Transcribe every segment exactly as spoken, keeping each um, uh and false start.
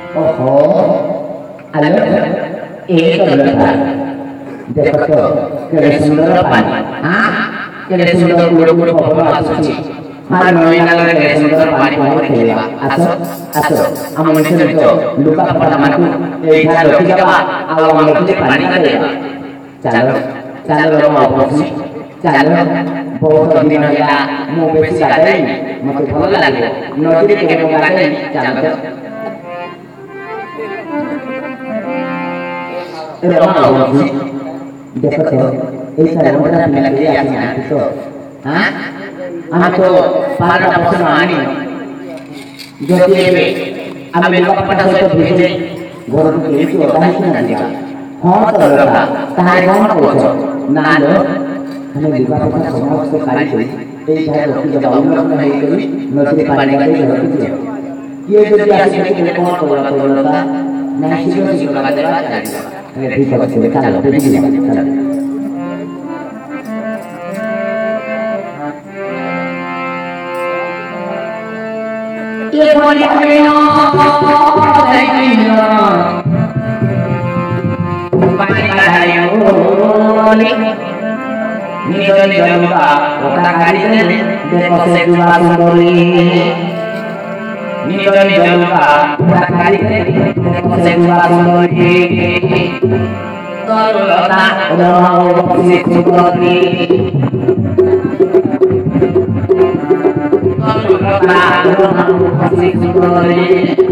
ओहो हेलो एक लड़का देखो तो केड़े सुंदर पानी हां केड़े सुंदर गुड़ गुड़ पवन आसुची हां नईना लगे केड़े सुंदर पानी पवन खेलबा आसो आसो हम मने तो लुका पड़ा मानकु एई था रखी जाबा आ हम लोग पानी का देबा चलो चलो रो बाबू चलो बहुत दिन होला मु बेसी गादै मते भल लागे नदी के के गादै चलो रो बाबू देखो तो এই সারা মিলা के आसी ना तो हां हम तो पारा पसंद आनी जोतिबे हमें लोग पटा से तो भेजे घर के तो दाही ना दिया हां तो लगा ताहे कौन पूछो ना लो हमें विवाह का समाज से कार्य हुई এই জায়গা রকি जब हम लोग नहीं करी नदी पानी का ही रखी दिया ये जो आसी के कौन बोला बोलता ना सीधो सीधो लगा देगा अरे ठीक है चलो चलो तो दिया चलो ये बोले नो दैनो पानी का धारियोले निजो निजो लुका ओकरा गाड़ी दे देखो से विवाह सुंदरी निजो निजो लुका ओकरा गाड़ी दे देखो से विवाह सुंदरी तोरला ओदो से सुंदरी तोरला ओदो से सुंदरी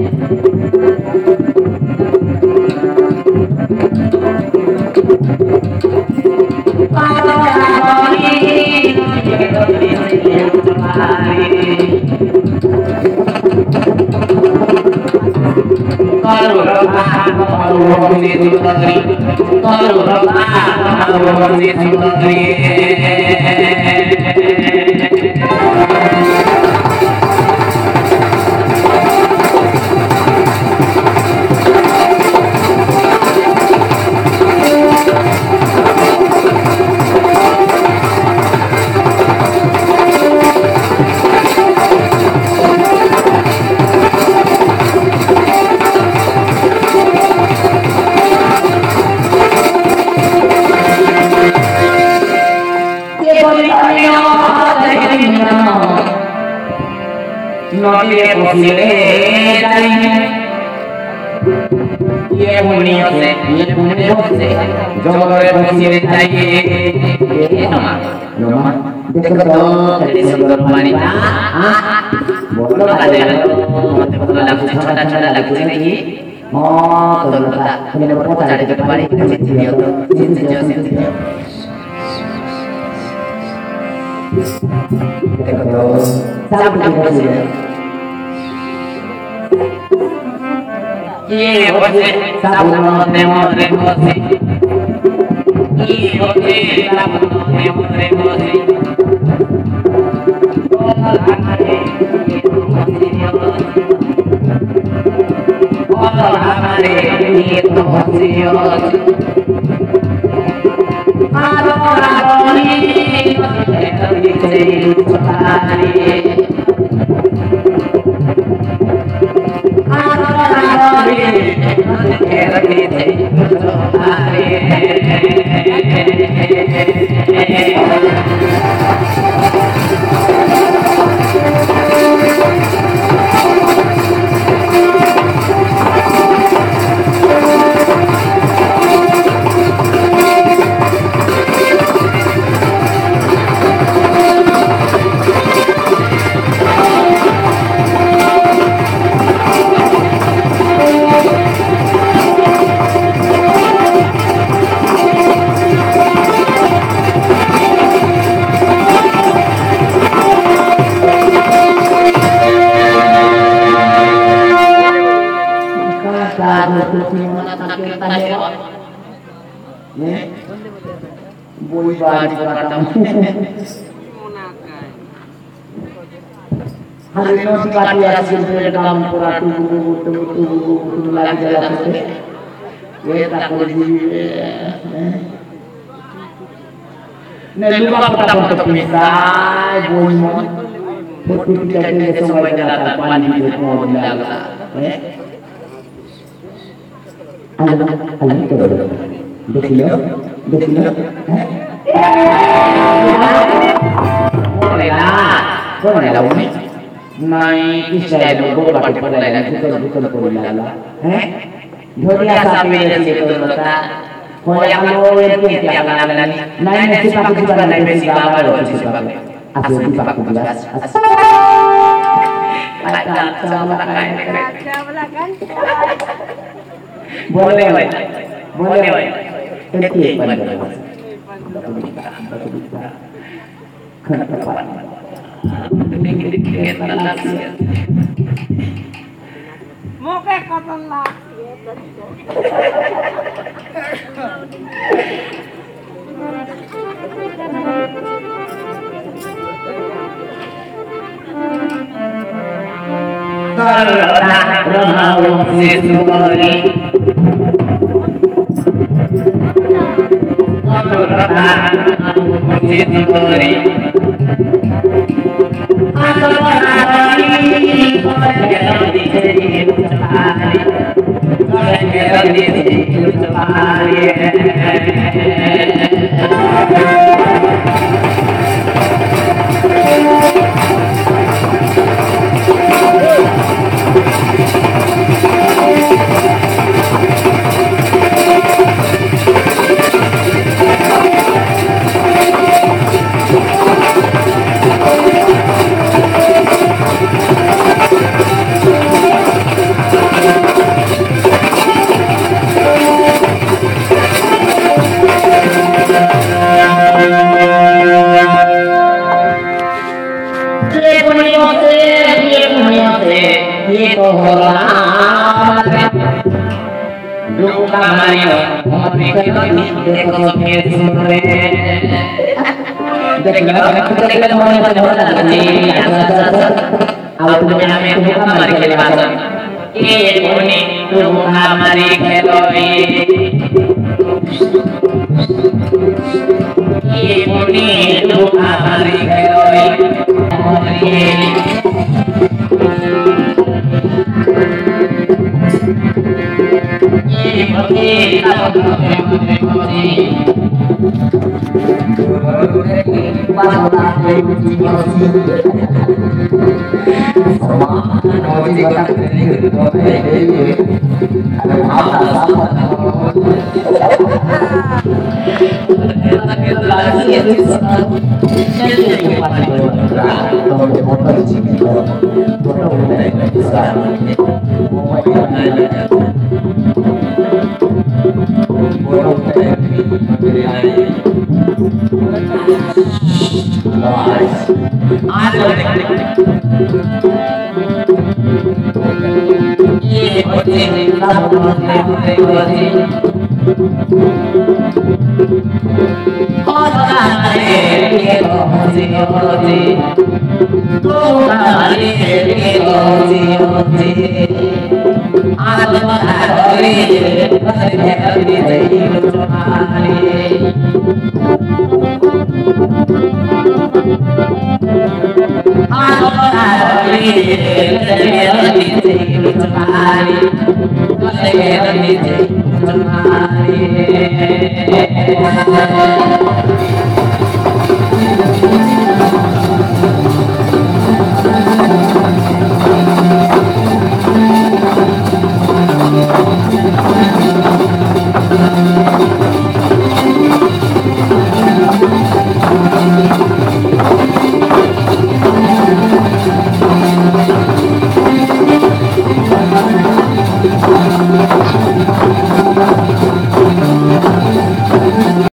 नदी कोसिले जाएंगे ये पुण्यों से ये पुण्यों से जोरे कोसिले जाएंगे ये नमा नमा देखो तो कैसे सुंदर पानी हाँ बोलो बाले मतलब बोलो लगता छोटा छोटा लगता है कि हाँ तो लगता मैंने बहुत सारे जगह पानी की चीज़ दिया तो चीज़ जो चीज़ दिया देखो तो सब कोसिले ये होते सब नोते मोरे कोसी ये होते सब नोते मोरे कोसी ओ हमारे ये तो मसीहा ओ हमारे ये तो मसीहा आरो रानी तेरी तेरी छारी बोई बात करता हूँ हर नोट काटी ऐसे मेरे काम पूरा टू टू टू टू टू लाग जला सकते ये ताकों जी ने लुका पटा पटा पिसा बोई मोन फोटो पिटा के समय जलाता पानी में मोड़ डाला আলো আলো করে দেখিল দেখিল বলে না বলে না উনি নাই কিসে লোক বাকি পড়ে না ভিতর ভিতর পড়ে লাগলা হ্যাঁ ধরিয়া সামনে এসে তোলতা কয় আলো এরকম কি আপনারা নাই নাই নেছি পাকু দিবা নাই বেশি বাবা রয়েছে পাকু আছে দি পাকু দিবা আছে আচ্ছা আচ্ছা আমরা কাই আচ্ছা আমরা কাই বলে বলে বলে এটি বলে Muka kotor lah. Thank you.